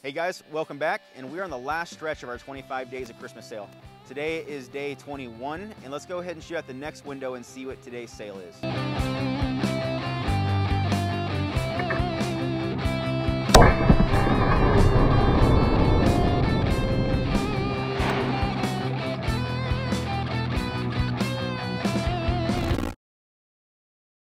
Hey guys, welcome back, and we're on the last stretch of our 25 days of Christmas sale. Today is day 21, and let's go ahead and shoot out the next window and see what today's sale is.